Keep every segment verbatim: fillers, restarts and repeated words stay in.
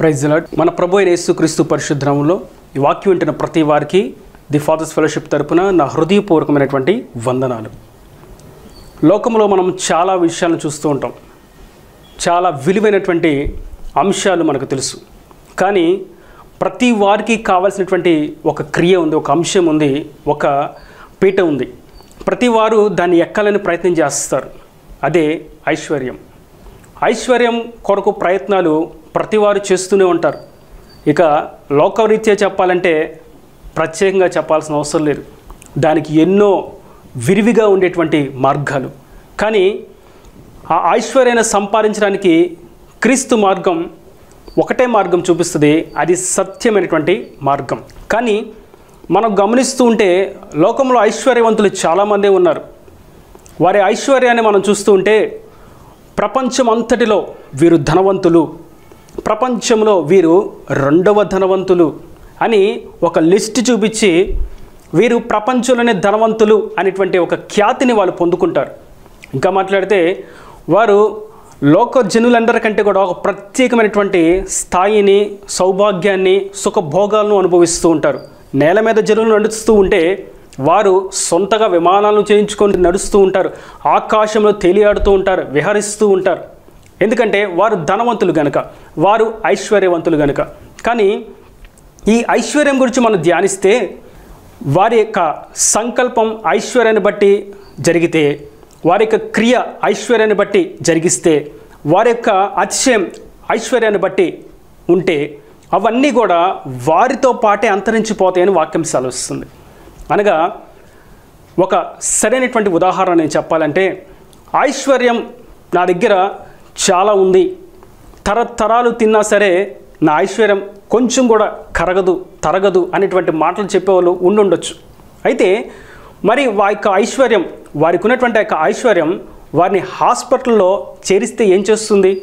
Praise the lord. మన ప్రభు అయిన యేసుక్రీస్తు పరిశుద్ధ నామములో ఈ వాక్యం వింటున్న ప్రతి వారికి ది ఫాదర్స్ ఫెలోషిప్ తరపున నా హృదయపూర్వకమైనటువంటి వందనాలు. లోకంలో మనం చాలా విషయాలను చూస్తూ ఉంటాం, చాలా విలువైనటువంటి అంశాలు మనకు తెలుసు. కానీ ప్రతి వారికి కావాల్సినటువంటి ఒక క్రియ ఉంది, ఒక అంశం ఉంది, ఒక పీట ఉంది. ప్రతి వారు దాన్ని ఎక్కాలని ప్రయత్నం చేస్తారు. అదే ఐశ్వర్యం. ఐశ్వర్యం కొరకు ప్రయత్నాలు ప్రతి వారు చేస్తూనే ఉంటారు. ఇక లోకరీత్యా చెప్పాలంటే ప్రత్యేకంగా చెప్పాల్సిన అవసరం లేదు. దానికి ఎన్నో విరివిగా ఉండేటువంటి మార్గాలు. కానీ ఆ ఐశ్వర్యాన్ని సంపాదించడానికి క్రీస్తు మార్గం ఒకటే మార్గం చూపిస్తుంది, అది సత్యమైనటువంటి మార్గం. కానీ మనం గమనిస్తూ ఉంటే లోకంలో ఐశ్వర్యవంతులు చాలామందే ఉన్నారు. వారి ఐశ్వర్యాన్ని మనం చూస్తూ ఉంటే ప్రపంచం అంతటిలో వీరు ధనవంతులు, ప్రపంచంలో వీరు రెండవ ధనవంతులు అని ఒక లిస్ట్ చూపించి వీరు ప్రపంచంలోనే ధనవంతులు అనేటువంటి ఒక ఖ్యాతిని వాళ్ళు పొందుకుంటారు. ఇంకా మాట్లాడితే వారు లోక జనులందరికంటే కూడా ఒక ప్రత్యేకమైనటువంటి స్థాయిని, సౌభాగ్యాన్ని, సుఖభోగాలను అనుభవిస్తూ ఉంటారు. నేల మీద జనులు నడుస్తూ ఉంటే వారు సొంతగా విమానాలను చేయించుకొని నడుస్తూ ఉంటారు, ఆకాశంలో తేలియాడుతూ ఉంటారు, విహరిస్తూ ఉంటారు. ఎందుకంటే వారు ధనవంతులు గనుక, వారు ఐశ్వర్యవంతులు గనుక. కానీ ఈ ఐశ్వర్యం గురించి మనం ధ్యానిస్తే వారి యొక్క సంకల్పం ఐశ్వర్యాన్ని బట్టి జరిగితే, వారి యొక్క క్రియ ఐశ్వర్యాన్ని బట్టి జరిగిస్తే, వారి యొక్క అతిశయం ఐశ్వర్యాన్ని బట్టి ఉంటే అవన్నీ కూడా వారితో పాటే అంతరించిపోతాయని వాక్యం సెలవిస్తుంది. అనగా ఒక సరైనటువంటి ఉదాహరణ నేను చెప్పాలంటే, ఐశ్వర్యం నా దగ్గర చాలా ఉంది, తరతరాలు తిన్నా సరే నా ఐశ్వర్యం కొంచెం కూడా కరగదు, తరగదు అనేటువంటి మాటలు చెప్పేవాళ్ళు ఉండుండొచ్చు. అయితే మరి వారి యొక్క ఐశ్వర్యం, వారికి ఉన్నటువంటి యొక్క ఐశ్వర్యం వారిని హాస్పిటల్లో చేరిస్తే ఏం చేస్తుంది?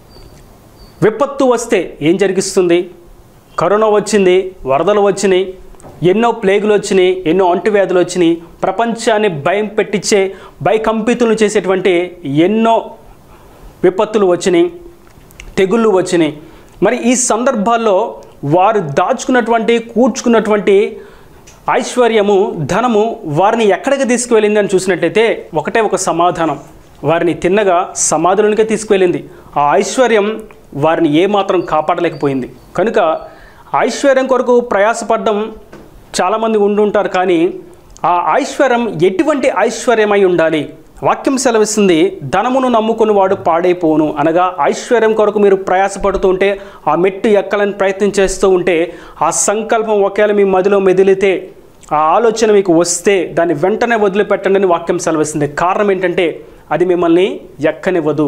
విపత్తు వస్తే ఏం జరిగిస్తుంది? కరోనా వచ్చింది, వరదలు వచ్చినాయి, ఎన్నో ప్లేగులు వచ్చినాయి, ఎన్నో అంటువ్యాధులు వచ్చినాయి, ప్రపంచాన్ని భయం పెట్టించే భయకంపితులు చేసేటువంటి ఎన్నో విపత్తులు వచ్చినాయి, తెగుళ్ళు వచ్చినాయి. మరి ఈ సందర్భాల్లో వారు దాచుకున్నటువంటి, కూర్చుకున్నటువంటి ఐశ్వర్యము, ధనము వారిని ఎక్కడికి తీసుకువెళ్ళింది అని చూసినట్లయితే ఒకటే ఒక సమాధానం, వారిని తిన్నగా సమాధులకే తీసుకువెళ్ళింది. ఆ ఐశ్వర్యం వారిని ఏమాత్రం కాపాడలేకపోయింది. కనుక ఐశ్వర్యం కొరకు ప్రయాసపడడం చాలామంది ఉండుంటారు. కానీ ఆ ఐశ్వర్యం ఎటువంటి ఐశ్వర్యమై ఉండాలి? వాక్యం సెలవిస్తుంది, ధనమును నమ్ముకుని వాడు పాడైపోను. అనగా ఐశ్వర్యం కొరకు మీరు ప్రయాసపడుతూ ఉంటే, ఆ మెట్టు ఎక్కాలని ప్రయత్నం చేస్తూ ఉంటే, ఆ సంకల్పం ఒకవేళ మీ మదిలో మెదిలితే, ఆ ఆలోచన మీకు వస్తే దాన్ని వెంటనే వదిలిపెట్టండి అని వాక్యం సెలవిస్తుంది. కారణం ఏంటంటే అది మిమ్మల్ని ఎక్కనివ్వదు.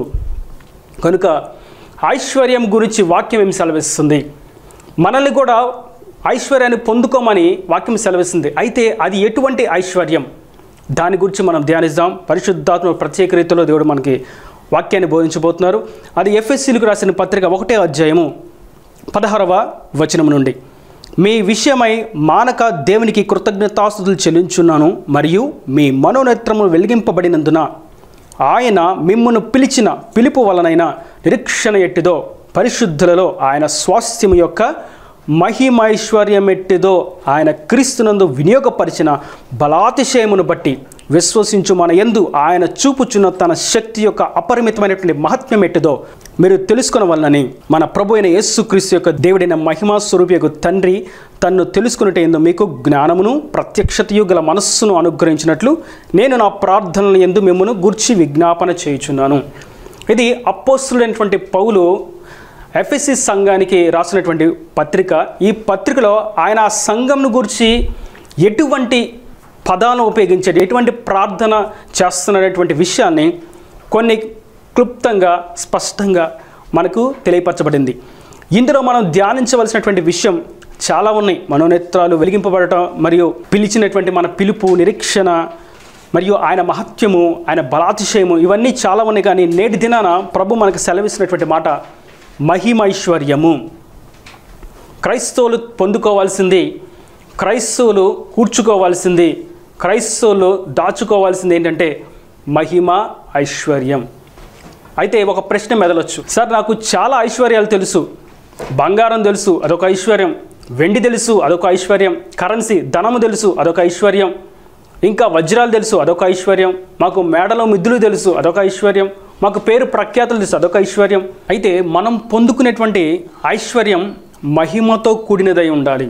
కనుక ఐశ్వర్యం గురించి వాక్యం ఏమి సెలవిస్తుంది? మనల్ని కూడా ఐశ్వర్యాన్ని పొందుకోమని వాక్యం సెలవిస్తుంది. అయితే అది ఎటువంటి ఐశ్వర్యం? దాని గురించి మనం ధ్యానిద్దాం. పరిశుద్ధాత్మ ప్రత్యేక రీతిలో దేవుడు మనకి వాక్యాన్ని బోధించబోతున్నారు. అది ఎఫెసీలకు రాసిన పత్రిక ఒకటే అధ్యాయము పదహారవ వచనం నుండి, మీ విషయమై మానక దేవునికి కృతజ్ఞతాస్తుతులు చెల్లించున్నాను, మరియు మీ మనోనేత్రములు వెలిగింపబడినందున ఆయన మిమ్మును పిలిచిన పిలుపు వలనైన నిరీక్షణ ఎట్టిదో, పరిశుద్ధులలో ఆయన స్వాస్థ్యము యొక్క మహిమైశ్వర్యం ఎట్టిదో, ఆయన క్రీస్తునందు వినియోగపరిచిన బలాతిశయమును బట్టి విశ్వసించు మన యందు ఆయన చూపుచున్న తన శక్తి యొక్క అపరిమితమైనటువంటి మహత్యం ఎట్టిదో మీరు తెలుసుకున్న వలనని మన ప్రభు అయిన యేసుక్రీస్తు యొక్క దేవుడైన మహిమా స్వరూపియకు తండ్రి తన్ను తెలుసుకున్నట్టు ఎందు మీకు జ్ఞానమును ప్రత్యక్షతయు గల మనస్సును అనుగ్రహించినట్లు నేను నా ప్రార్థనల యందు మిమ్మును గూర్చి విజ్ఞాపన చేయుచున్నాను. ఇది అపోస్తలుడైనటువంటి పౌలు ఎఫెసీ సంఘానికి రాసినటువంటి పత్రిక. ఈ పత్రికలో ఆయన ఆ సంఘంను గురించి ఎటువంటి పదాలను ఉపయోగించాడు, ఎటువంటి ప్రార్థన చేస్తున్నటువంటి విషయాన్ని కొన్ని క్లుప్తంగా, స్పష్టంగా మనకు తెలియపరచబడింది. ఇందులో మనం ధ్యానించవలసినటువంటి విషయం చాలా ఉన్నాయి. మనోనేత్రాలు వెలిగింపబడటం, మరియు పిలిచినటువంటి మన పిలుపు, నిరీక్షణ, మరియు ఆయన మహత్యము, ఆయన బలాతిశయము, ఇవన్నీ చాలా ఉన్నాయి. కానీ నేటి దినాన ప్రభు మనకు సెలవిస్తున్నటువంటి మాట మహిమైశ్వర్యము. క్రైస్తవులు పొందుకోవాల్సింది, క్రైస్తవులు కూర్చుకోవాల్సింది, క్రైస్తవులు దాచుకోవాల్సింది ఏంటంటే మహిమ, ఐశ్వర్యం. అయితే ఒక ప్రశ్న మెదలొచ్చు, సార్ నాకు చాలా ఐశ్వర్యాలు తెలుసు, బంగారం తెలుసు, అదొక ఐశ్వర్యం. వెండి తెలుసు, అదొక ఐశ్వర్యం. కరెన్సీ ధనము తెలుసు, అదొక ఐశ్వర్యం. ఇంకా వజ్రాలు తెలుసు, అదొక ఐశ్వర్యం. మాకు మేడలో మిద్దులు తెలుసు, అదొక ఐశ్వర్యం. మాకు పేరు ప్రఖ్యాతులు తెలుసు, అదొక ఐశ్వర్యం. అయితే మనం పొందుకునేటువంటి ఐశ్వర్యం మహిమతో కూడినదై ఉండాలి.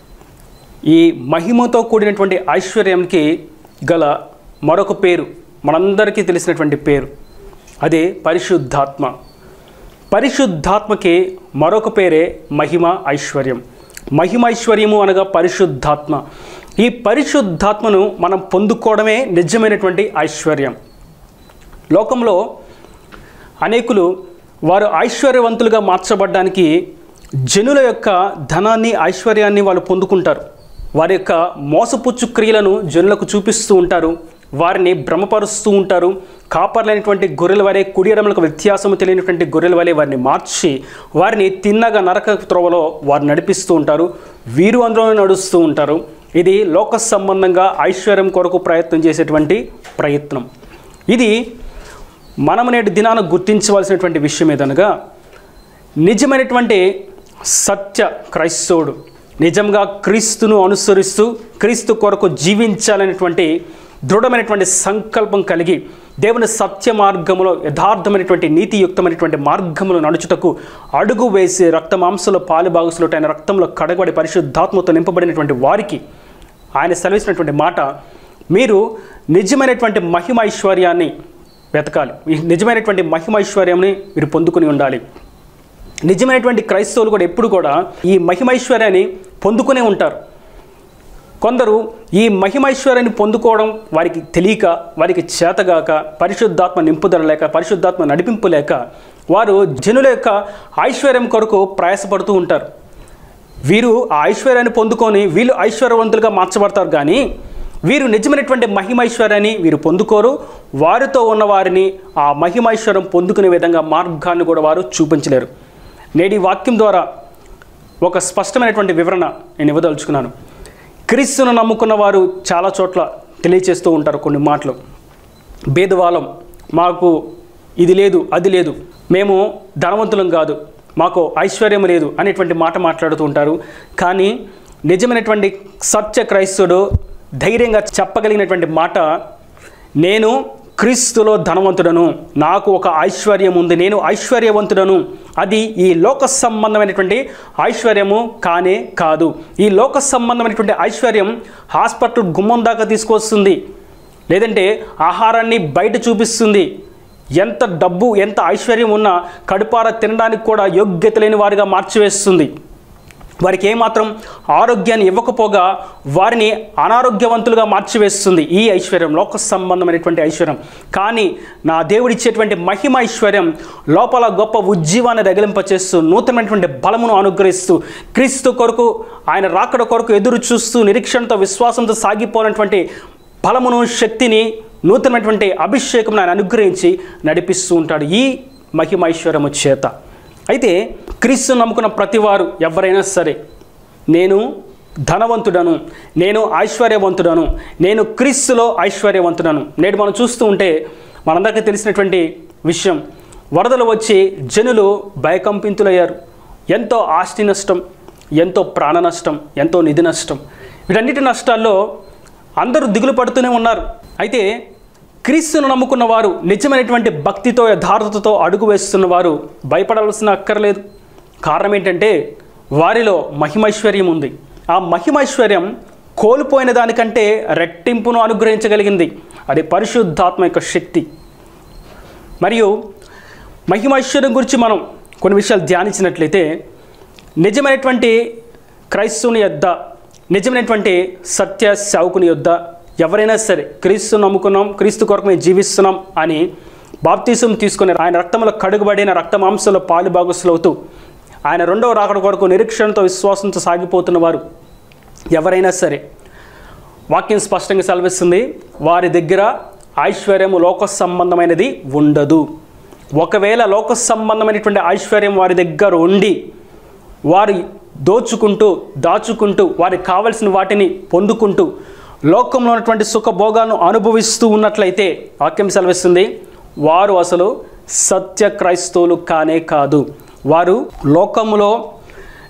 ఈ మహిమతో కూడినటువంటి ఐశ్వర్యానికి గల మరొక పేరు, మనందరికీ తెలిసినటువంటి పేరు, అదే పరిశుద్ధాత్మ. పరిశుద్ధాత్మకి మరొక పేరే మహిమ ఐశ్వర్యం. మహిమ ఐశ్వర్యము అనగా పరిశుద్ధాత్మ. ఈ పరిశుద్ధాత్మను మనం పొందుకోవడమే నిజమైనటువంటి ఐశ్వర్యం. లోకంలో అనేకులు వారు ఐశ్వర్యవంతులుగా మార్చబడ్డానికి జనుల యొక్క ధనాన్ని, ఐశ్వర్యాన్ని వాళ్ళు పొందుకుంటారు. వారి యొక్క మోసపుచ్చు క్రియలను జనులకు చూపిస్తూ ఉంటారు, వారిని భ్రమపరుస్తూ ఉంటారు. కాపర్లైనటువంటి గొర్రెల వలె, కుడి ఎడమలకు వ్యత్యాసము తెలియనటువంటి గొర్రెల వలె వారిని మార్చి వారిని తిన్నగా నరక త్రోవలో వారు నడిపిస్తూ ఉంటారు. వీరు అందులో నడుస్తూ ఉంటారు. ఇది లోక సంబంధంగా ఐశ్వర్యం కొరకు ప్రయత్నం చేసేటువంటి ప్రయత్నం. ఇది మనం నేటి దినాన గుర్తించవలసినటువంటి విషయం ఏదనగా, నిజమైనటువంటి సత్య క్రైస్తవుడు, నిజంగా క్రీస్తును అనుసరిస్తూ క్రీస్తు కొరకు జీవించాలనేటువంటి దృఢమైనటువంటి సంకల్పం కలిగి దేవుని సత్య మార్గములో, యథార్థమైనటువంటి నీతియుక్తమైనటువంటి మార్గములో నడుచుటకు అడుగు వేసి రక్త మాంసంలో పాలు భాగస్సులో ఆయన రక్తంలో కడగబడి పరిశుద్ధాత్మతో నింపబడినటువంటి వారికి ఆయన సెలవిసినటువంటి మాట, మీరు నిజమైనటువంటి మహిమ ఐశ్వర్యాన్ని వెతకాలి. ఈ నిజమైనటువంటి మహిమ ఐశ్వర్యాన్ని మీరు పొందుకుని ఉండాలి. నిజమైనటువంటి క్రైస్తవులు కూడా ఎప్పుడు కూడా ఈ మహిమైశ్వర్యాన్ని పొందుకునే ఉంటారు. కొందరు ఈ మహిమైశ్వర్యాన్ని పొందుకోవడం వారికి తెలియక, వారికి చేతగాక, పరిశుద్ధాత్మ నింపుదల లేక, పరిశుద్ధాత్మ నడిపింపు లేక వారు జనుల యొక్క ఐశ్వర్యం కొరకు ప్రయాసపడుతూ ఉంటారు. వీరు ఆ ఐశ్వర్యాన్ని పొందుకొని వీళ్ళు ఐశ్వర్యవంతులుగా మార్చబడతారు. కానీ వీరు నిజమైనటువంటి మహిమైశ్వర్యాన్ని వీరు పొందుకోరు. వారితో ఉన్న వారిని ఆ మహిమైశ్వర్యం పొందుకునే విధంగా మార్గాన్ని కూడా వారు చూపించలేరు. నేటి వాక్యం ద్వారా ఒక స్పష్టమైనటువంటి వివరణ నేను ఇవ్వదలుచుకున్నాను. క్రీస్తును నమ్ముకున్న వారు చాలా చోట్ల తెలియచేస్తూ ఉంటారు కొన్ని మాటలు. భేదవాళం, మాకు ఇది లేదు, అది లేదు, మేము ధనవంతులం కాదు, మాకు ఐశ్వర్యం లేదు అనేటువంటి మాట మాట్లాడుతూ ఉంటారు. కానీ నిజమైనటువంటి సత్య క్రైస్తవుడు ధైర్యంగా చెప్పగలిగినటువంటి మాట, నేను క్రీస్తులో ధనవంతుడను, నాకు ఒక ఐశ్వర్యం ఉంది, నేను ఐశ్వర్యవంతుడను. అది ఈ లోక సంబంధమైనటువంటి ఐశ్వర్యము కానే కాదు. ఈ లోక సంబంధమైనటువంటి ఐశ్వర్యం హాస్పిటల్ గుమ్మం దాకా తీసుకొస్తుంది, లేదంటే ఆహారాన్ని బయట చూపిస్తుంది. ఎంత డబ్బు, ఎంత ఐశ్వర్యం ఉన్నా కడుపార తినడానికి కూడా యోగ్యత లేని వారిగా మార్చివేస్తుంది. వారికి ఏమాత్రం ఆరోగ్యాన్ని ఇవ్వకపోగా వారిని అనారోగ్యవంతులుగా మార్చివేస్తుంది ఈ ఐశ్వర్యం, లోక సంబంధమైనటువంటి ఐశ్వర్యం. కానీ నా దేవుడిచ్చేటువంటి మహిమ ఐశ్వర్యం లోపల గొప్ప ఉజ్జీవాన్ని రగిలింపచేస్తూ, నూతనమైనటువంటి బలమును అనుగ్రహిస్తూ, క్రీస్తు కొరకు ఆయన రాకడ కొరకు ఎదురు చూస్తూ నిరీక్షణతో విశ్వాసంతో సాగిపోయినటువంటి బలమును, శక్తిని, నూతనమైనటువంటి అభిషేకం ఆయన అనుగ్రహించి నడిపిస్తూ ఉంటాడు ఈ మహిమ ఐశ్వర్యము చేత. అయితే క్రీస్తును నమ్ముకున్న ప్రతివారు ఎవరైనా సరే, నేను ధనవంతుడను, నేను ఐశ్వర్యవంతుడను, నేను క్రీస్తులో ఐశ్వర్యవంతుడను. నేడు మనం చూస్తూ ఉంటే మనందరికీ తెలిసినటువంటి విషయం, వరదలు వచ్చి జనులు భయకంపితులయ్యారు. ఎంతో ఆస్తి నష్టం, ఎంతో ప్రాణ నష్టం, ఎంతో నిధి నష్టం. వీటన్నిటి నష్టాల్లో అందరూ దిగులు పడుతూనే ఉన్నారు. అయితే క్రీస్తును నమ్ముకున్న వారు, నిజమైనటువంటి భక్తితో యథార్థతతో అడుగు వేస్తున్న వారు భయపడవలసిన అక్కర్లేదు. కారణం ఏంటంటే వారిలో మహిమైశ్వర్యం ఉంది. ఆ మహిమైశ్వర్యం కోల్పోయిన దానికంటే రెట్టింపును అనుగ్రహించగలిగింది. అది పరిశుద్ధాత్మ యొక్క శక్తి. మరియు మహిమైశ్వర్యం గురించి మనం కొన్ని విషయాలు ధ్యానించినట్లయితే, నిజమైనటువంటి క్రైస్తవుని యొద్ద, నిజమైనటువంటి సత్య సేవకుని యొద్ద ఎవరైనా సరే, క్రీస్తు నమ్ముకున్నాం, క్రీస్తు కొరకు మేము జీవిస్తున్నాం అని బాప్తీసం తీసుకుని ఆయన రక్తంలో కడుగుబడిన రక్త మాంసంలో పాలు భాగస్సులవుతూ ఆయన రెండవ రాకడ కొరకు నిరీక్షణతో విశ్వాసంతో సాగిపోతున్న వారు ఎవరైనా సరే, వాక్యం స్పష్టంగా సెలవిస్తుంది, వారి దగ్గర ఐశ్వర్యము లోక సంబంధమైనది ఉండదు. ఒకవేళ లోక సంబంధమైనటువంటి ఐశ్వర్యం వారి దగ్గర ఉండి వారు దోచుకుంటూ, దాచుకుంటూ, వారికి కావలసిన వాటిని పొందుకుంటూ లోకంలో ఉన్నటువంటి సుఖభోగాలను అనుభవిస్తూ ఉన్నట్లయితే వాక్యం సెలవిస్తుంది, వారు అసలు సత్య క్రైస్తవులు కానే కాదు. వారు లోకములో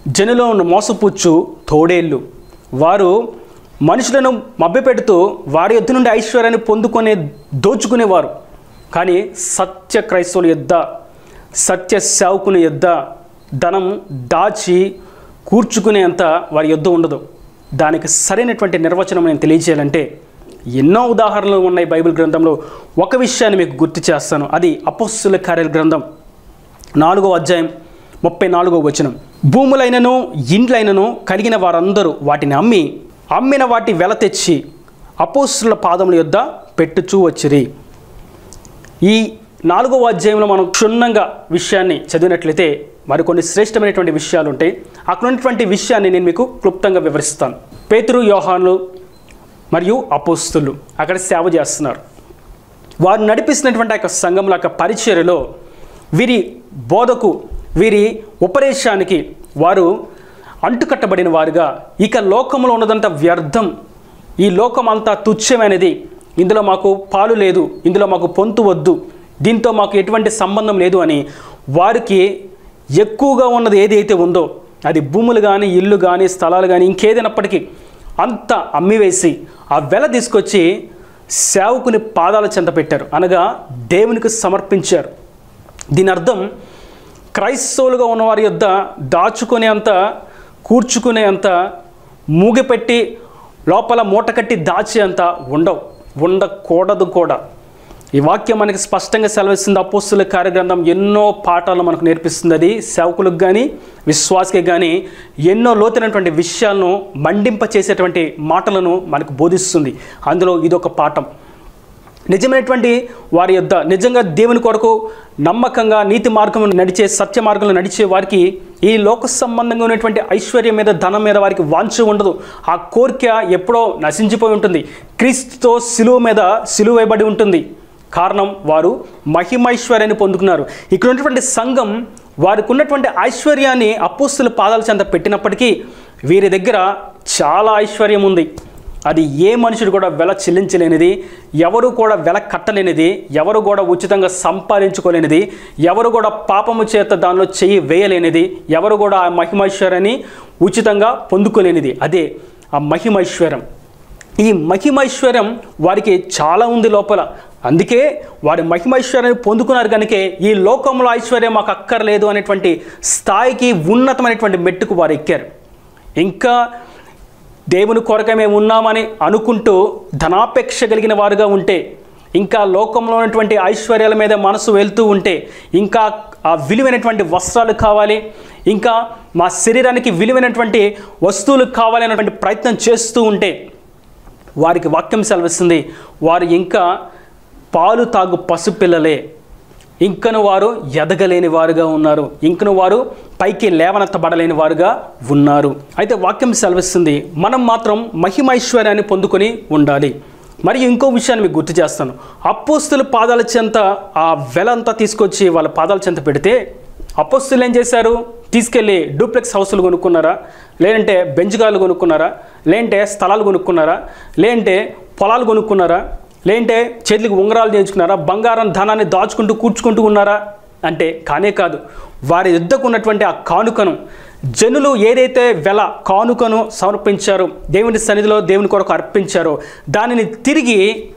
జనులను మోసపుచ్చు తోడేళ్ళు. వారు మనుషులను మభ్యపెడుతూ వారి యొద్ద నుండి ఐశ్వర్యాన్ని పొందుకునే దోచుకునేవారు. కానీ సత్య క్రైస్తవుల యొద్ద, సత్య సేవకుని యొద్ద ధనం దాచి కూర్చుకునేంత వారి యొద్ద ఉండదు. దానికి సరైనటువంటి నిర్వచనం నేను తెలియజేయాలంటే ఎన్నో ఉదాహరణలు ఉన్నాయి బైబిల్ గ్రంథంలో. ఒక విషయాన్ని మీకు గుర్తు చేస్తాను. అది అపోస్తలుల కార్యాల గ్రంథం నాలుగో అధ్యాయం ముప్పై నాలుగో వచనం. భూములైనను ఇండ్లైనను కలిగిన వారందరూ వాటిని అమ్మి అమ్మిన వాటి వెల తెచ్చి అపోస్తలుల పాదముల యొద్ద పెట్టుచూ వచ్చిరి. ఈ నాలుగో అధ్యాయంలో మనం క్షుణ్ణంగా విషయాన్ని చదివినట్లయితే మరికొన్ని శ్రేష్టమైనటువంటి విషయాలు ఉంటాయి. అక్కడ ఉన్నటువంటి విషయాన్ని నేను మీకు క్లుప్తంగా వివరిస్తాను. పేతురు, యోహాను మరియు అపోస్తలులు అక్కడ సేవ చేస్తున్నారు. వారు నడిపిస్తున్నటువంటి యొక్క సంఘంలో యొక్క పరిచర్యలో వీరి బోధకు, వీరి ఉపదేశానికి వారు అంటుకట్టబడిన వారుగా, ఇక లోకంలో ఉన్నదంతా వ్యర్థం, ఈ లోకం అంతా తుచ్చమైనది, ఇందులో మాకు పాలు లేదు, ఇందులో మాకు పొంతు వద్దు, దీంతో మాకు ఎటువంటి సంబంధం లేదు అని వారికి ఎక్కువగా ఉన్నది ఏదైతే ఉందో అది భూములు కానీ, ఇల్లు కానీ, స్థలాలు కానీ, ఇంకేదైనప్పటికీ అంత అమ్మివేసి ఆ వెల తీసుకొచ్చి సేవకుని పాదాల చెంత పెట్టారు, అనగా దేవునికి సమర్పించారు. దీని అర్థం క్రైస్తవులుగా ఉన్నవారి యొద్ద దాచుకునే అంత, కూర్చుకునే అంత, మూగిపెట్టి లోపల మూట కట్టి దాచే అంత ఉండవు, ఉండకూడదు కూడా. ఈ వాక్యం మనకి స్పష్టంగా సెలవిస్తుంది. అపోస్తలుల కార్యగ్రంథం ఎన్నో పాఠాలు మనకు నేర్పిస్తుంది. అది సేవకులకు కానీ విశ్వాసకి కానీ ఎన్నో లోతైనటువంటి విషయాలను మండింప చేసేటువంటి మాటలను మనకు బోధిస్తుంది. అందులో ఇదొక పాఠం. నిజమైనటువంటి వారి యొద్ద నిజంగా దేవుని కొరకు నమ్మకంగా నీతి మార్గం నడిచే, సత్య మార్గంలో నడిచే వారికి ఈ లోక సంబంధంగా ఉన్నటువంటి ఐశ్వర్యం మీద, ధనం మీద వారికి వాంఛ ఉండదు. ఆ కోరిక ఎప్పుడో నశించిపోయి ఉంటుంది. క్రీస్తుతో సిలువ మీద సిలువ వేయబడి ఉంటుంది. కారణం వారు మహిమైశ్వర్యాన్ని పొందుకున్నారు. ఇక్కడ ఉన్నటువంటి సంఘం వారికి ఉన్నటువంటి ఐశ్వర్యాన్ని అపోస్తలుల పాదాల చెంత పెట్టినప్పటికీ వీరి దగ్గర చాలా ఐశ్వర్యం ఉంది. అది ఏ మనుషుడు కూడా వెల చెల్లించలేనిది, ఎవరు కూడా వెల కట్టలేనిది, ఎవరు కూడా ఉచితంగా సంపాదించుకోలేనిది, ఎవరు కూడా పాపము చేత దానిలో చెయ్యి వేయలేనిది, ఎవరు కూడా ఆ మహిమైశ్వర్యాన్ని ఉచితంగా పొందుకోలేనిది. అదే ఆ మహిమైశ్వర్యం. ఈ మహిమైశ్వర్యం వారికి చాలా ఉంది లోపల. అందుకే వారి మహిమైశ్వర్యాన్ని పొందుకున్నారు కనుకే ఈ లోకంలో ఐశ్వర్యం మాకు అక్కర్లేదు అనేటువంటి స్థాయికి, ఉన్నతమైనటువంటి మెట్టుకు వారు ఎక్కారు. ఇంకా దేవుని కొరకే మేము ఉన్నామని అనుకుంటూ ధనాపేక్ష కలిగిన వారుగా ఉంటే, ఇంకా లోకంలో ఉన్నటువంటి ఐశ్వర్యాల మీద మనసు వెళ్తూ ఉంటే, ఇంకా ఆ విలువైనటువంటి వస్త్రాలు కావాలి, ఇంకా మా శరీరానికి విలువైనటువంటి వస్తువులు కావాలి అనేటువంటి ప్రయత్నం చేస్తూ ఉంటే వారికి వాక్యం సెలవిస్తుంది, వారు ఇంకా పాలు తాగు పసిపిల్లలే, ఇంకను వారు ఎదగలేని వారుగా ఉన్నారు, ఇంకను వారు పైకి లేవనెత్తబడలేని వారుగా ఉన్నారు. అయితే వాక్యం సెలవిస్తుంది మనం మాత్రం మహిమైశ్వర్యాన్ని పొందుకొని ఉండాలి. మరియు ఇంకో విషయాన్ని మీకు గుర్తు చేస్తాను. అపోస్తలుల పాదాల చెంత ఆ వెల అంతా తీసుకొచ్చి వాళ్ళ పాదాల చెంత పెడితే అపోస్తలులు ఏం చేశారు? తీసుకెళ్ళి డూప్లెక్స్ హౌసులు కొనుక్కున్నారా, లేదంటే బెంజ్గాలు కొనుక్కున్నారా, లేదంటే స్థలాలు కొనుక్కున్నారా, లేదంటే పొలాలు కొనుక్కున్నారా, లేదంటే చేతులకు ఉంగరాలు చేయించుకున్నారా, బంగారం ధనాన్ని దాచుకుంటూ కూర్చుకుంటూ ఉన్నారా అంటే కానే కాదు. వారి యుద్ధకు ఉన్నటువంటి ఆ కానుకను, జనులు ఏదైతే వెల కానుకను సమర్పించారో, దేవుని సన్నిధిలో దేవుని కొరకు అర్పించారో, దానిని తిరిగి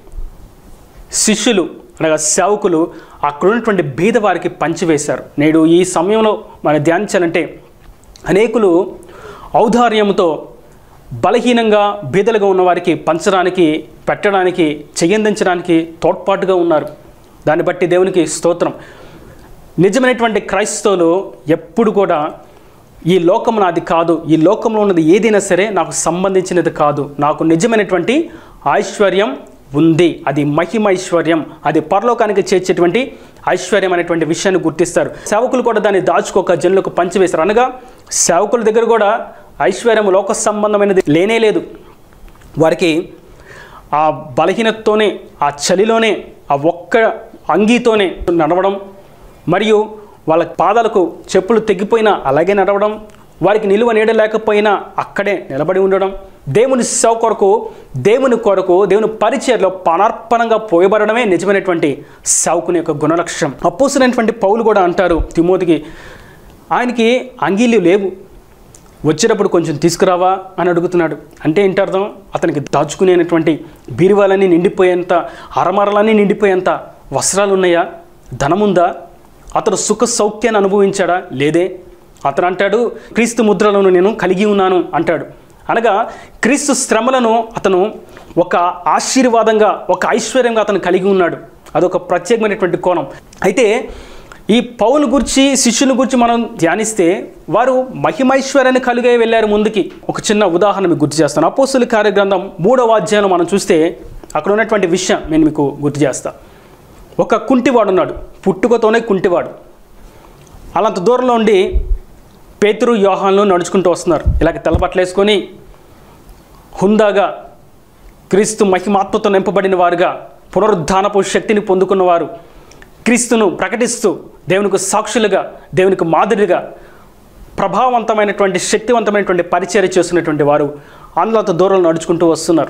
శిష్యులు అనగా సేవకులు అక్కడ ఉన్నటువంటి బీద వారికి పంచివేశారు. నేడు ఈ సమయంలో మనం ధ్యానించాలంటే అనేకులు ఔదార్యంతో బలహీనంగా బీదలుగా ఉన్నవారికి పంచడానికి, పెట్టడానికి, చెయ్యందించడానికి తోడ్పాటుగా ఉన్నారు. దాన్ని బట్టి దేవునికి స్తోత్రం. నిజమైనటువంటి క్రైస్తవులు ఎప్పుడు కూడా ఈ లోకం నాది కాదు, ఈ లోకంలో ఉన్నది ఏదైనా సరే నాకు సంబంధించినది కాదు, నాకు నిజమైనటువంటి ఐశ్వర్యం ఉంది, అది మహిమైశ్వర్యం, అది పరలోకానికి చేర్చేటువంటి ఐశ్వర్యం అనేటువంటి విషయాన్ని గుర్తిస్తారు. సేవకులు కూడా దాన్ని దాచుకోక జనులకు పంచివేశారు. అనగా సేవకుల దగ్గర కూడా ఐశ్వర్యం లోక సంబంధమైనది లేనే లేదు. వారికి ఆ బలహీనతతోనే, ఆ చలిలోనే, ఆ ఒక్క అంగీతోనే నడవడం, మరియు వాళ్ళ పాదాలకు చెప్పులు తెగిపోయినా అలాగే నడవడం, వారికి నిలువ నీడ లేకపోయినా అక్కడే నిలబడి ఉండడం, దేవుని సేవ కొరకు, దేవుని కొరకు దేవుని పరిచర్లో పనార్పణంగా పోయబడడమే నిజమైనటువంటి సేవకుని యొక్క గుణలక్షణం. అపోస్తలుడైనటువంటి పౌలు కూడా అంటారు తిమోతికి, ఆయనకి అంగీలు లేవు, వచ్చేటప్పుడు కొంచెం తీసుకురావా అని అడుగుతున్నాడు. అంటే ఏంటి అర్థం? అతనికి దాచుకునేటువంటి బీరువాలన్నీ నిండిపోయేంత, అరమరలన్నీ నిండిపోయేంత వస్త్రాలు ఉన్నాయా? ధనముందా? అతడు సుఖ సౌఖ్యాన్ని అనుభవించాడా? లేదే. అతను అంటాడు, క్రీస్తు ముద్రలను నేను కలిగి ఉన్నాను అంటాడు. అనగా క్రీస్తు శ్రమలను అతను ఒక ఆశీర్వాదంగా, ఒక ఐశ్వర్యంగా అతను కలిగి ఉన్నాడు. అదొక ప్రత్యేకమైనటువంటి కోణం. అయితే ఈ పౌలు గురించి, శిష్యుని గురించి మనం ధ్యానిస్తే వారు మహిమైశ్వర్యాన్ని కలిగే వెళ్ళారు ముందుకి. ఒక చిన్న ఉదాహరణ మీకు గుర్తు చేస్తాను. అపోస్తుల కార్యగ్రంథం మూడవ అధ్యాయంలో మనం చూస్తే అక్కడ ఉన్నటువంటి విషయం నేను మీకు గుర్తు చేస్తాను. ఒక కుంటివాడు ఉన్నాడు, పుట్టుకతోనే కుంటివాడు. అలాంత దూరంలో ఉండి పేతురు, యోహాన్లు నడుచుకుంటూ వస్తున్నారు. ఇలాగ తెల్లబట్టలు వేసుకొని హుందాగా, క్రీస్తు మహిమాత్మతో నింపబడిన వారుగా, పునరుద్ధానపు శక్తిని పొందుకున్నవారు, క్రీస్తును ప్రకటిస్తూ దేవునికి సాక్షులుగా, దేవునికి మాదిరిగా ప్రభావవంతమైనటువంటి, శక్తివంతమైనటువంటి పరిచర్య చేస్తున్నటువంటి వారు అందులో దూరంలో నడుచుకుంటూ వస్తున్నారు.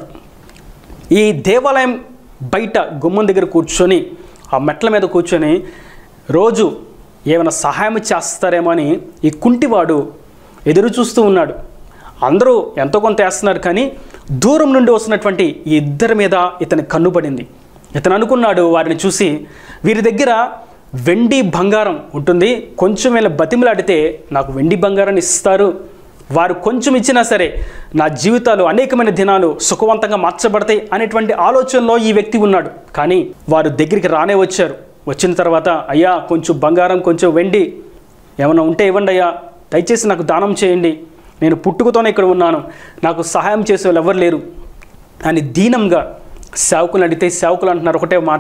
ఈ దేవాలయం బయట గుమ్మం దగ్గర కూర్చొని, ఆ మెట్ల మీద కూర్చొని రోజు ఏమైనా సహాయం చేస్తారేమో అని ఈ కుంటివాడు ఎదురు చూస్తూ ఉన్నాడు. అందరూ ఎంతో కొంత వేస్తున్నారు, కానీ దూరం నుండి వస్తున్నటువంటి ఈ ఇద్దరి మీద ఇతని కన్నుపడింది. ఇతను అనుకున్నాడు వారిని చూసి, వీరి దగ్గర వెండి బంగారం ఉంటుంది, కొంచెం వీళ్ళ బతిమలాడితే నాకు వెండి బంగారాన్ని ఇస్తారు, వారు కొంచెం ఇచ్చినా సరే నా జీవితాలు అనేకమైన దినాలు సుఖవంతంగా మార్చబడతాయి అనేటువంటి ఆలోచనలో ఈ వ్యక్తి ఉన్నాడు. కానీ వారు దగ్గరికి రానే వచ్చారు. వచ్చిన తర్వాత, అయ్యా కొంచెం బంగారం, కొంచెం వెండి ఏమైనా ఉంటే ఇవ్వండి అయ్యా, దయచేసి నాకు దానం చేయండి, నేను పుట్టుకతోనే ఇక్కడ ఉన్నాను, నాకు సహాయం చేసే వాళ్ళు ఎవరు లేరు అని దీనంగా సేవకులు అడిగితే, సేవకులు అంటున్నారు ఒకటే మాట,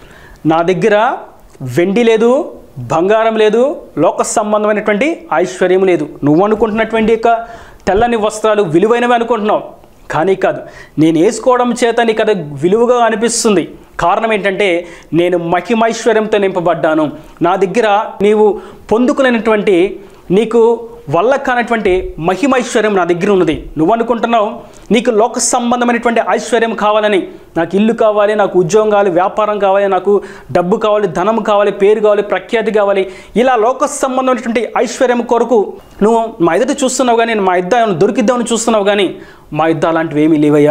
నా దగ్గర వెండి లేదు, బంగారం లేదు, లోక సంబంధమైనటువంటి ఐశ్వర్యం లేదు. నువ్వు అనుకుంటున్నటువంటి యొక్క తెల్లని వస్త్రాలు విలువైనవి అనుకుంటున్నావు, కానీ కాదు, నేను వేసుకోవడం చేత నీకు అది విలువగా అనిపిస్తుంది. కారణం ఏంటంటే నేను మహిమైశ్వర్యంతో నింపబడ్డాను. నా దగ్గర నీవు పొందుకునేటువంటి, నీకు వల్ల కానటువంటి మహిమైశ్వర్యం నా దగ్గర ఉన్నది. నువ్వు అనుకుంటున్నావు నీకు లోక సంబంధమైనటువంటి ఐశ్వర్యం కావాలని, నాకు ఇల్లు కావాలి, నాకు ఉద్యోగం కావాలి, వ్యాపారం కావాలి, నాకు డబ్బు కావాలి, ధనం కావాలి, పేరు కావాలి, ప్రఖ్యాతి కావాలి, ఇలా లోక సంబంధమైనటువంటి ఐశ్వర్యం కొరకు నువ్వు మా ఎదుట చూస్తున్నావు, కానీ మా ఇద్ద దొరికిద్దామని చూస్తున్నావు, కానీ మా ఇద్ద అలాంటివి ఏమీ లేవయ్యా.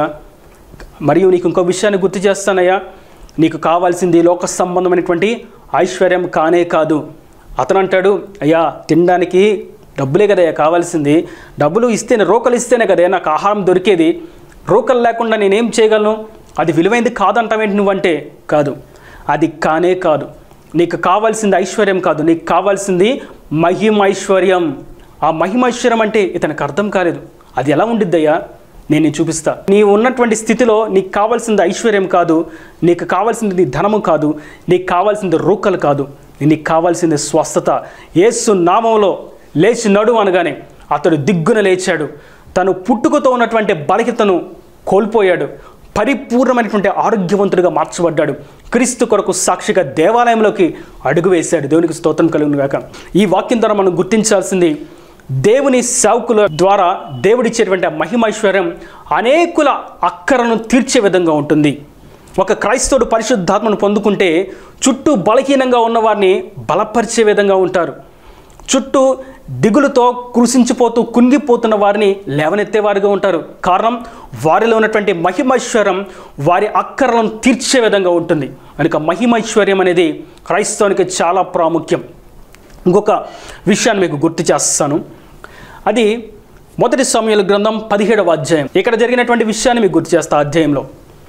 మరియు నీకు ఇంకో విషయాన్ని గుర్తు చేస్తానయ్యా, నీకు కావాల్సింది లోక సంబంధమైనటువంటి ఐశ్వర్యం కానే కాదు. అతను అంటాడు, అయ్యా తినడానికి డబ్బులే కదయ్యా కావాల్సింది, డబ్బులు ఇస్తేనే, రోకలు ఇస్తేనే కదయ్యా నాకు ఆహారం దొరికేది, రోకలు లేకుండా నేనేం చేయగలను, అది విలువైంది కాదంటావేంటి నువ్వంటే, కాదు, అది కానే కాదు. నీకు కావాల్సింది ఐశ్వర్యం కాదు, నీకు కావాల్సింది మహిమైశ్వర్యం. ఆ మహిమైశ్వర్యం అంటే ఇతనికి అర్థం కాలేదు. అది ఎలా ఉండిద్దయ్యా, నేను నీకు చూపిస్తా. నీవు ఉన్నటువంటి స్థితిలో నీకు కావాల్సింది ఐశ్వర్యం కాదు, నీకు కావాల్సింది నీ ధనము కాదు, నీకు కావాల్సింది రూకలు కాదు, నీకు కావాల్సింది స్వస్థత. యేసు నామంలో లేచి నడు అనగానే అతడు దిగ్గున లేచాడు. తను పుట్టుకతో ఉన్నటువంటి బలహీనతను కోల్పోయాడు, పరిపూర్ణమైనటువంటి ఆరోగ్యవంతుడిగా మార్చబడ్డాడు. క్రీస్తు కొరకు సాక్షిగా దేవాలయంలోకి అడుగు వేశాడు. దేవునికి స్తోత్రం కలుగును గాక. ఈ వాక్యం ద్వారా మనం గుర్తించాల్సింది, దేవుని సేవకుల ద్వారా దేవుడిచ్చేటువంటి మహిమైశ్వర్యం అనేకుల అక్కరను తీర్చే విధంగా ఉంటుంది. ఒక క్రైస్తవుడు పరిశుద్ధాత్మను పొందుకుంటే చుట్టూ బలహీనంగా ఉన్నవారిని బలపరిచే విధంగా ఉంటారు. చుట్టూ దిగులుతో కృషించిపోతూ కుంగిపోతున్న వారిని లేవనెత్తేవారుగా ఉంటారు. కారణం, వారిలో ఉన్నటువంటి మహిమైశ్వర్యం వారి అక్కరలను తీర్చే విధంగా ఉంటుంది. కనుక మహిమైశ్వర్యం అనేది క్రైస్తవునికి చాలా ప్రాముఖ్యం. ఇంకొక విషయాన్ని మీకు గుర్తు చేస్తాను. అది మొదటి సమూయేలు గ్రంథం పదిహేడవ అధ్యాయం. ఇక్కడ జరిగినటువంటి విషయాన్ని మీకు గుర్తు చేస్తా. అధ్యాయంలో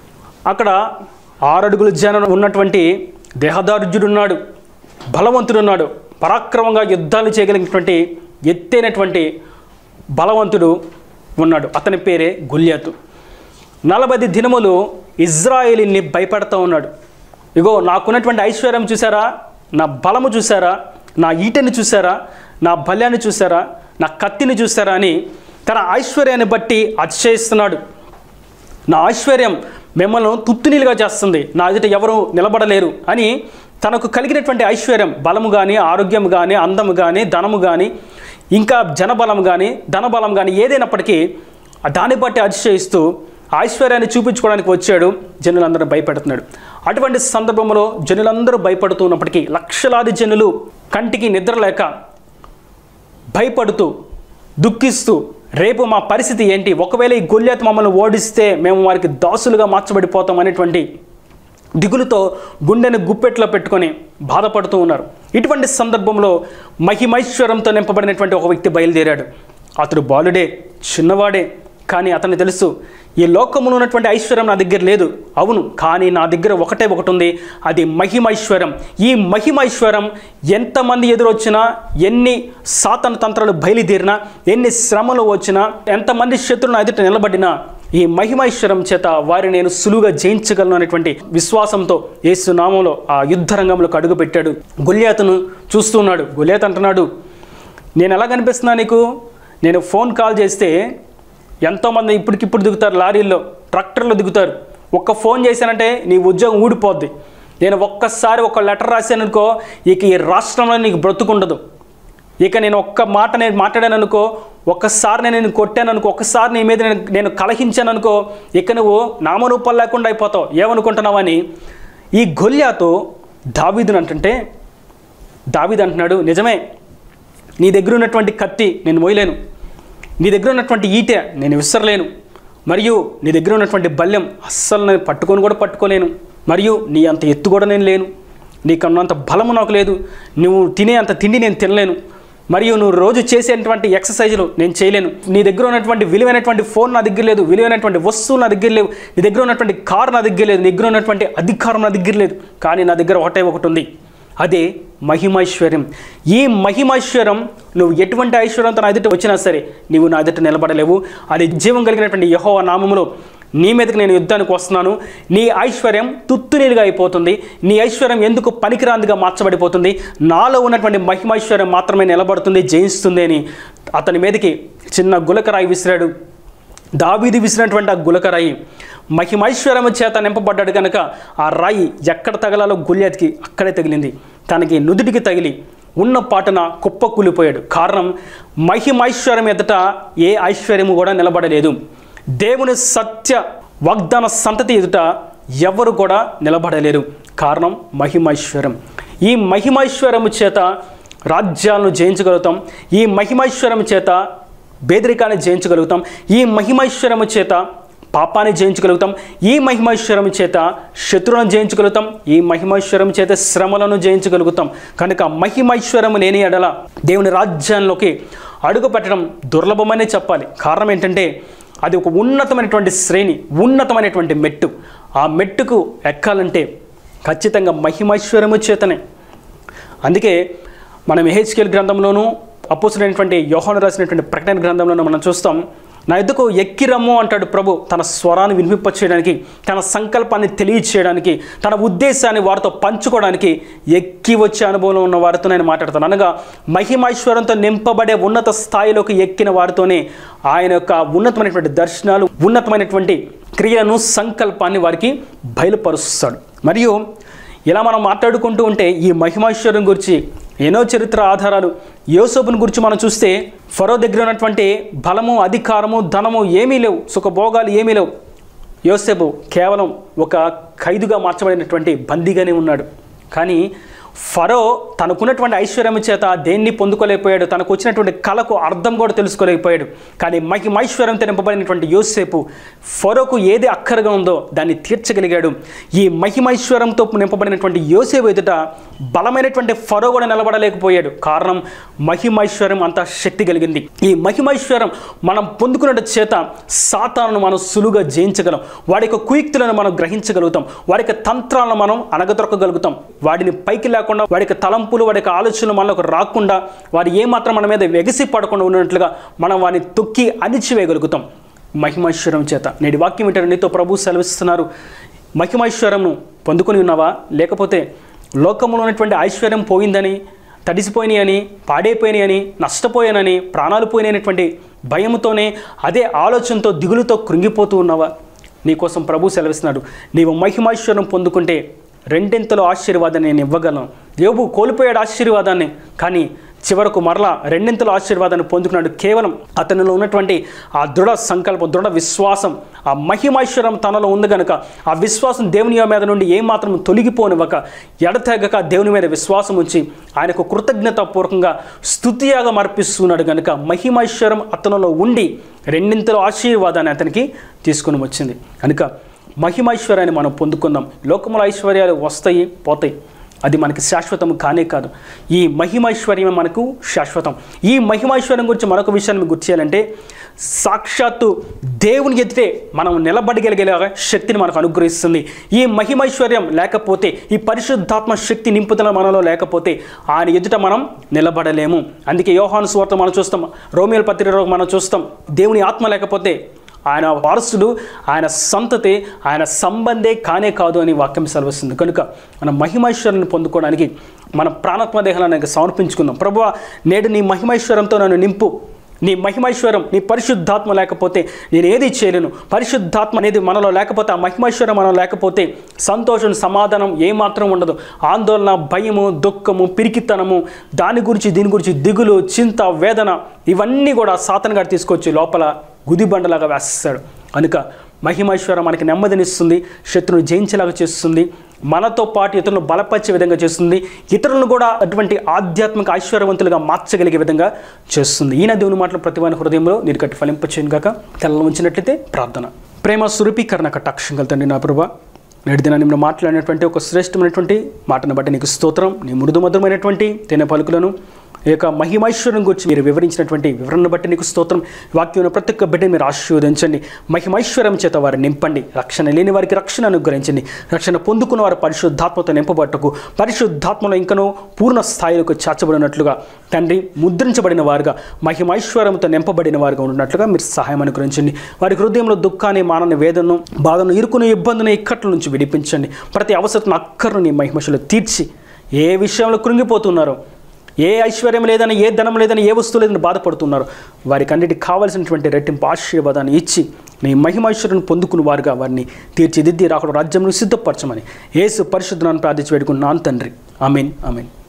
అక్కడ ఆరడుగుల జనం ఉన్నటువంటి దేహదారుజ్యుడున్నాడు, బలవంతుడున్నాడు, పరాక్రమంగా యుద్ధాలు చేయగలిగినటువంటి ఎత్తైనటువంటి బలవంతుడు ఉన్నాడు. అతని పేరే గొల్యాతు. నలభై దినములు ఇజ్రాయేలీని భయపడుతూ ఉన్నాడు. ఇగో నాకున్నటువంటి ఐశ్వర్యం చూసారా, నా బలము చూసారా, నా ఈటని చూసారా, నా బల్యాన్ని చూసారా, నా కత్తిని చూసారా అని తన ఐశ్వర్యాన్ని బట్టి అతిశయిస్తున్నాడు. నా ఐశ్వర్యం మిమ్మల్ని తుత్తునీలుగా చేస్తుంది, నా ఎదుట ఎవరు నిలబడలేరు అని తనకు కలిగినటువంటి ఐశ్వర్యం, బలము కానీ, ఆరోగ్యం కానీ, అందము కానీ, ధనము కానీ, ఇంకా జనబలం కానీ, ధనబలం కానీ ఏదైనప్పటికీ దాన్ని బట్టి అతిశయిస్తూ ఐశ్వర్యాన్ని చూపించుకోవడానికి వచ్చాడు. జనులందరూ భయపెడుతున్నాడు. అటువంటి సందర్భంలో జనులందరూ భయపడుతున్నప్పటికీ లక్షలాది జనులు కంటికి నిద్ర లేక భయపడుతూ దుఃఖిస్తూ రేపు మా పరిస్థితి ఏంటి, ఒకవేళ ఈ గొల్యాతు మమ్మల్ని ఓడిస్తే మేము వారికి దాసులుగా మార్చబడిపోతాం అనేటువంటి దిగులుతో గుండెను గుప్పెట్లో పెట్టుకొని బాధపడుతూ ఉన్నారు. ఇటువంటి సందర్భంలో మహిమైశ్వరంతో నింపబడినటువంటి ఒక వ్యక్తి బయలుదేరాడు. అతడు బాలుడే, చిన్నవాడే, కానీ అతనికి తెలుసు ఈ లోకములో ఉన్నటువంటి ఐశ్వర్యం నా దగ్గర లేదు. అవును, కానీ నా దగ్గర ఒకటే ఒకటి ఉంది, అది మహిమైశ్వరం. ఈ మహిమైశ్వరం ఎంతమంది ఎదురొచ్చినా, ఎన్ని సాతాన తంత్రాలు బయలుదేరినా, ఎన్ని శ్రమలు వచ్చినా, ఎంతమంది శత్రువులను ఎదుట నిలబడినా ఈ మహిమైశ్వరం చేత వారిని నేను సులువుగా జయించగలను అనేటువంటి విశ్వాసంతో యేసు నామములో ఆ యుద్ధ రంగంలోకి అడుగుపెట్టాడు. గొల్యాతును చూస్తున్నాడు. గొల్యాతు అంటున్నాడు, నేను ఎలా కనిపిస్తున్నా నీకు? నేను ఫోన్ కాల్ చేస్తే ఎంతోమంది ఇప్పటికిప్పుడు దిగుతారు, లారీల్లో, ట్రాక్టర్లో దిగుతారు. ఒక్క ఫోన్ చేశానంటే నీ ఉద్యోగం ఊడిపోద్ది. నేను ఒక్కసారి ఒక లెటర్ రాశాననుకో, ఇక ఈ రాష్ట్రంలో నీకు బ్రతుకుండదు. ఇక నేను ఒక్క మాట నేను మాట్లాడాను అనుకో, ఒక్కసారి నేను నేను కొట్టాను అనుకో, ఒక్కసారి నీ మీద నేను నేను కలహించాను అనుకో, ఇక నువ్వు నామరూపాలు లేకుండా అయిపోతావు. ఏమనుకుంటున్నావు అని ఈ గొల్యాతు దావీదుని అంటుంటే, దావీదు అంటున్నాడు, నిజమే, నీ దగ్గర ఉన్నటువంటి కత్తి నేను మోయలేను, నీ దగ్గర ఉన్నటువంటి ఈటె నేను విసరలేను, మరియు నీ దగ్గర ఉన్నటువంటి బల్యం అస్సలు నేను పట్టుకొని కూడా పట్టుకోలేను, మరియు నీ అంత ఎత్తు కూడా నేను లేను, నీకన్నంత బలము నాకు లేదు, నువ్వు తినే అంత తిండి నేను తినలేను, మరియు నువ్వు రోజు చేసేటువంటి ఎక్సర్సైజులు నేను చేయలేను, నీ దగ్గర ఉన్నటువంటి విలువైనటువంటి ఫోన్ నా దగ్గర లేదు, విలువైనటువంటి వస్తువులు నా దగ్గర లేవు, నీ దగ్గర ఉన్నటువంటి కారు నా దగ్గర లేదు, నీ దగ్గర ఉన్నటువంటి అధికారం నా దగ్గర లేదు, కానీ నా దగ్గర ఒకటే ఒకటి ఉంది, అదే మహిమైశ్వర్యం. ఈ మహిమైశ్వర్యం నువ్వు ఎటువంటి ఐశ్వర్యంతో నా ఎదుట వచ్చినా సరే నీవు నా ఎదుట నిలబడలేవు. అది జీవం కలిగినటువంటి యెహోవా నామములో నీ మీదకి నేను యుద్ధానికి వస్తున్నాను. నీ ఐశ్వర్యం తుత్తునీలుగా అయిపోతుంది. నీ ఐశ్వర్యం ఎందుకు పనికిరాందిగా మార్చబడిపోతుంది. నాలో ఉన్నటువంటి మహిమైశ్వర్యం మాత్రమే నిలబడుతుంది, జయిస్తుంది అని అతని మీదకి చిన్న గులకరాయి విసిరాడు. దావీదు విసిరినటువంటి ఆ గులకరాయి మహిమైశ్వర్యము చేత నింపబడ్డాడు కనుక ఆ రాయి ఎక్కడ తగలాలో గొల్యాతుకి అక్కడే తగిలింది. తనకి నుదుటికి తగిలి ఉన్న పాటన కుప్ప కూలిపోయాడు. కారణం, మహిమైశ్వర్యం ఎదుట ఏ ఐశ్వర్యము కూడా నిలబడలేదు. దేవుని సత్య వాగ్దాన సంతతి ఎదుట ఎవరు కూడా నిలబడలేరు. కారణం మహిమైశ్వర్యం. ఈ మహిమైశ్వర్యము చేత రాజ్యాలను జయించగలుగుతాం. ఈ మహిమైశ్వర్యము చేత బేదరికాన్ని జయించగలుగుతాం. ఈ మహిమైశ్వర్యము చేత పాపాన్ని జయించగలుగుతాం. ఈ మహిమైశ్వర్యం చేత శత్రువులను జయించగలుగుతాం. ఈ మహిమైశ్వర్యం చేత శ్రమలను జయించగలుగుతాం. కనుక మహిమైశ్వర్యం లేని ఎడల దేవుని రాజ్యంలోకి అడుగు పెట్టడం దుర్లభమనే చెప్పాలి. కారణం ఏంటంటే అది ఒక ఉన్నతమైనటువంటి శ్రేణి, ఉన్నతమైనటువంటి మెట్టు. ఆ మెట్టుకు ఎక్కాలంటే ఖచ్చితంగా మహిమైశ్వర్యము చేతనే. అందుకే మనం యెహెజ్కేలు గ్రంథంలోనూ అపోస్తులైనటువంటి యోహాను రాసినటువంటి ప్రకటన గ్రంథంలోనూ మనం చూస్తాం, నా ఎద్దుకు ఎక్కిరమ్ము అంటాడు ప్రభు, తన స్వరాన్ని వినిపింపచేయడానికి, తన సంకల్పాన్ని తెలియచేయడానికి, తన ఉద్దేశాన్ని వారితో పంచుకోవడానికి ఎక్కి వచ్చే అనుభవంలో ఉన్న వారితో నేను మాట్లాడతాను. అనగా మహిమైశ్వర్యంతో నింపబడే ఉన్నత స్థాయిలోకి ఎక్కిన వారితోనే ఆయన యొక్క ఉన్నతమైనటువంటి దర్శనాలు, ఉన్నతమైనటువంటి క్రియలను, సంకల్పాన్ని వారికి బయలుపరుస్తాడు. మరియు ఇలా మనం మాట్లాడుకుంటూ ఉంటే ఈ మహిమైశ్వర్యం గురించి ఎన్నో చరిత్ర ఆధారాలు. యోసేపుని గురించి మనం చూస్తే ఫరో దగ్గర ఉన్నటువంటి బలము, అధికారము, ధనము ఏమీ లేవు, సుఖభోగాలు ఏమీ లేవు. యోసేపు కేవలం ఒక ఖైదుగా మార్చబడినటువంటి బందీగానే ఉన్నాడు. కానీ ఫరో తనకున్నటువంటి ఐశ్వర్యం చేత దేన్ని పొందుకోలేకపోయాడు. తనకు వచ్చినటువంటి కళకు అర్థం కూడా తెలుసుకోలేకపోయాడు. కానీ మహిమైశ్వర్యంతో నింపబడినటువంటి యోసేపు ఫరోకు ఏది అక్కరగా ఉందో దాన్ని తీర్చగలిగాడు. ఈ మహిమైశ్వర్యంతో నింపబడినటువంటి యోసేపు ఎదుట బలమైనటువంటి ఫరో కూడా నిలబడలేకపోయాడు. కారణం, మహిమైశ్వర్యం అంత శక్తి కలిగింది. ఈ మహిమైశ్వర్యం మనం పొందుకున్న చేత సాతానును మనం సులువుగా జయించగలం. వాడి యొక్క కుయుక్తులను మనం గ్రహించగలుగుతాం. వాడి యొక్క తంత్రాలను మనం అనగదొక్కగలుగుతాం. వాడిని పైకి లేకుండా, వాడి తలంపులు, వాడి ఆలోచనలు మనకు రాకుండా, వాడు ఏమాత్రం మన మీద ఎగసి పడకుండా ఉన్నట్లుగా మనం వాడిని తొక్కి అణిచివేయగలుగుతాం మహిమైశ్వర్యం చేత. నేటి వాక్యం ఏంటంటే, నీతో ప్రభు సెలవిస్తున్నారు, మహిమైశ్వర్యంను పొందుకొని ఉన్నావా? లేకపోతే లోకంలో ఉన్నటువంటి ఐశ్వర్యం పోయిందని, తడిసిపోయినాయి అని, పాడైపోయినాయి అని, నష్టపోయానని, ప్రాణాలు పోయినటువంటి భయంతోనే, అదే ఆలోచనతో, దిగులుతో కృంగిపోతూ ఉన్నావా? నీకోసం ప్రభు సెలవిస్తున్నాడు, నీవు మహిమైశ్వర్యం పొందుకుంటే రెండింతలో ఆశీర్వాదాన్ని నేను ఇవ్వగలను. యోబు కోల్పోయాడు ఆశీర్వాదాన్ని, కానీ చివరకు మరలా రెండింతల ఆశీర్వాదాన్ని పొందుకున్నాడు. కేవలం అతనిలో ఉన్నటువంటి ఆ దృఢ సంకల్పం, దృఢ విశ్వాసం, ఆ మహిమైశ్వరం తనలో ఉంది కనుక ఆ విశ్వాసం దేవుని మీద నుండి ఏమాత్రం తొలగిపోనివ్వక ఎడతెగక దేవుని మీద విశ్వాసం ఉంచి ఆయనకు కృతజ్ఞతాపూర్వకంగా స్తుతియాగం అర్పిస్తున్నాడు కనుక మహిమైశ్వరం అతనిలో ఉండి రెండింతల ఆశీర్వాదాన్ని అతనికి తీసుకుని వచ్చింది. కనుక మహిమైశ్వర్యాన్ని మనం పొందుకుందాం. లోకముల ఐశ్వర్యాలు వస్తాయి పోతాయి, అది మనకి శాశ్వతం కానే కాదు. ఈ మహిమైశ్వర్యమే మనకు శాశ్వతం. ఈ మహిమైశ్వర్యం గురించి మరొక విషయాన్ని మీకు గుర్తు చేయాలంటే, సాక్షాత్తు దేవుని ఎదుటే మనం నిలబడగలిగేలాగా శక్తిని మనకు అనుగ్రహిస్తుంది. ఈ మహిమైశ్వర్యం లేకపోతే, ఈ పరిశుద్ధాత్మ శక్తి నింపుదల మనలో లేకపోతే ఆయన ఎదుట మనం నిలబడలేము. అందుకే యోహాను సువార్త మనం చూస్తాం, రోమియోల పత్రికలో మనం చూస్తాం, దేవుని ఆత్మ లేకపోతే ఆయన వారసుడు, ఆయన సంతతి, ఆయన సంబంధే కానే కాదు అని వాక్యం సెలవిస్తుంది. కనుక మన మహిమైశ్వర్యాన్ని పొందుకోవడానికి మన ప్రాణాత్మ దేహాలను సమర్పించుకుందాం. ప్రభువా, నేడు నీ మహిమైశ్వర్యంతో నన్ను నింపు. నీ మహిమైశ్వరం, నీ పరిశుద్ధాత్మ లేకపోతే నేను ఏది చేయలేను. పరిశుద్ధాత్మ అనేది మనలో లేకపోతే, ఆ మహిమైశ్వరం మనలో లేకపోతే సంతోషం, సమాధానం ఏమాత్రం ఉండదు. ఆందోళన, భయము, దుఃఖము, పిరికితనము, దాని గురించి దీని గురించి దిగులు, చింత, వేదన, ఇవన్నీ కూడా సాతాను గారు తీసుకొచ్చి లోపల గుదిబండలాగా వేస్తాడు. కనుక మహిమైశ్వరం మనకి నెమ్మదినిస్తుంది, శత్రువును జయించేలాగా చేస్తుంది, మనతో పాటు ఇతరులను బలపరిచే విధంగా చేస్తుంది, ఇతరులను కూడా అటువంటి ఆధ్యాత్మిక ఐశ్వర్యవంతులుగా మార్చగలిగే విధంగా చేస్తుంది. ఈయన దేవుని మాటలు ప్రతి వాని హృదయంలో నీరు కట్టి ఫలింపచేయను గాక. కళ్ళను ఉంచినట్లయితే ప్రార్థన. ప్రేమ స్వరూపీకరణ కటాక్షం కలుగుతండి నా ప్రభువా. నేటి దినాన్ని మీరు మాట్లాడినటువంటి ఒక శ్రేష్టమైనటువంటి మాటను బట్టి నీకు స్తోత్రం. నీ మృదు మధురమైనటువంటి తేనె పలుకులను ఈ యొక్క మహిమైశ్వరం గురించి మీరు వివరించినటువంటి వివరణను బట్టి నీకు స్తోత్రం. వాక్యంలో ప్రతి ఒక్క బిడ్డని మీరు ఆశీర్వదించండి. మహిమైశ్వరం చేత వారు నింపండి. రక్షణ లేని వారికి రక్షణ అనుగ్రహించండి. రక్షణ పొందుకున్న వారు పరిశుద్ధాత్మతో నింపబట్టకు, పరిశుద్ధాత్మలో ఇంకనూ పూర్ణ స్థాయిలకు చేర్చబడినట్లుగా తండ్రి, ముద్రించబడిన వారుగా, మహిమైశ్వరంతో నింపబడిన వారుగా ఉన్నట్లుగా మీరు సహాయం అనుగ్రహించండి. వారి హృదయంలో దుఃఖాన్ని, మానని వేదనను, బాధను, ఇరుకుని ఇబ్బందిని, ఇక్కట్ల నుంచి విడిపించండి. ప్రతి అవసరం అక్కర్ను నీ మహిమశలో తీర్చి, ఏ విషయంలో కృంగిపోతున్నారో, ఏ ఐశ్వర్యం లేదని, ఏ ధనం లేదని, ఏ వస్తువు లేదని బాధపడుతున్నారు, వారికి అన్నిటికి కావాల్సినటువంటి రెట్టింపు ఆశీర్వాదాన్ని ఇచ్చి నీ మహిమైశ్వర్యం పొందుకుని వారుగా వారిని తీర్చిదిద్ది రాకడ రాజ్యంను సిద్ధపరచమని యేసు పరిశుద్ధ నామమున ప్రార్థించి వేడుకుంటున్నాను తండ్రి. ఆమేన్, ఆమేన్.